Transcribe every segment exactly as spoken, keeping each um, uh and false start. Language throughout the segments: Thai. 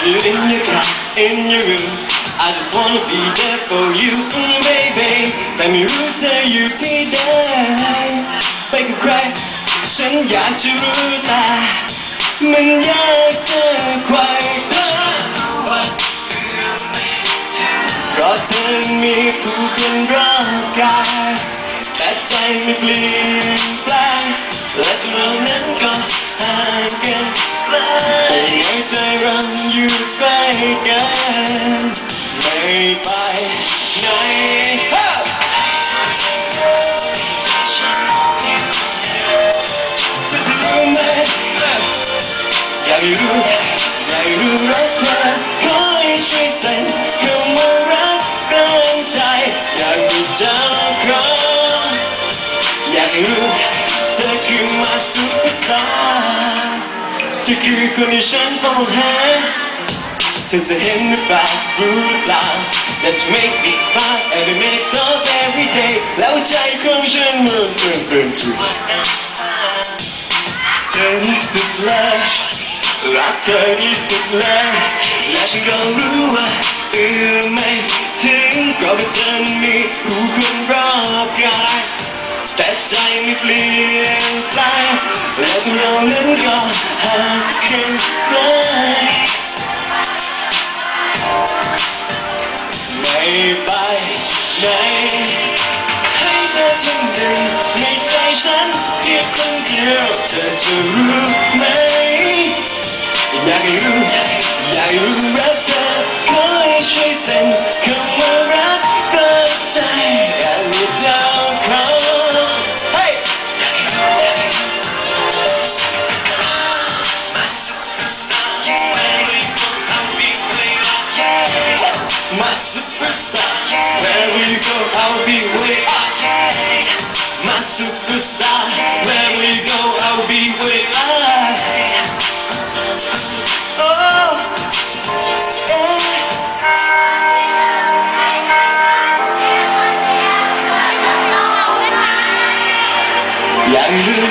you in your car, in your room. I just wanna be there for you, mm, baby. แต่ไม่รู้เธออยู่ที่ใดไปกับใครฉันอยากจะรู้แต่มันยากเจอใครเพราะเธอมีผู้คนรอบกายแต่ใจไม่เปลี่ยนแปลงและตัวเรานั้นก็ห่างกันไกลให้ใจเราอยู่ใกล้กันไม่ไปไหนอยากรู้อยากรู้รักเธอขอให้ช่วยเซ็นคำว่ารักกลางใจอยากมีเจ้าของอยากรู้เธอคือมาซูเปอร์สตาร์เธอคือคนที่ฉันเฝ้าหาเธอจะเห็นหรือเปล่ารู้หรือเปล่า Let's make me smile every minute of every day แล้วใจของฉันมันเปลี่ยนเปลี่ยนทุกเธอที่สุดเลยรักเธอที่สุดเลยและฉันก็รู้ว่าเอื้อมไม่ถึงก็เพราะเธอมีผู้คนรอบกายแต่ใจไม่เปลี่ยนแปลงและตัวเรานั้นก็ห่างกันไกลไม่ไปไหนให้เธอทิ้งดึงในใจฉันเพียงคนเดียวเธอจะรู้ไหมอยากให้รู้อยากให้รู้รักเธอขอให้ช่วยเซ็นคำว่ารักเปิดใจอยากมีเจ้าของเฮ้ยอยากให้รู้อยากให้รู้ My superstar where we go I'll be way up My superstar where we go I'll be way up My superstar where we go I'll be way upอยากรู้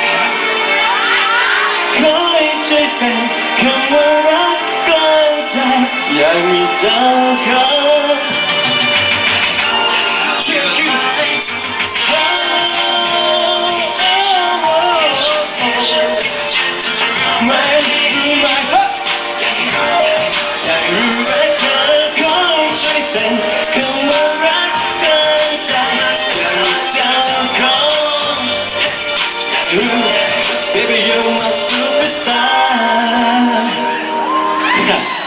ขอให้ช่วยเซ็นคำว่ารักกลางใจอยากมีเจ้าของเธอคือไม่รู้ไหมอยากรู้รักเธอขอให้ช่วยเซ็นคำว่ารักกลางใจอยากมีเจ้าของBaby, you're my superstar.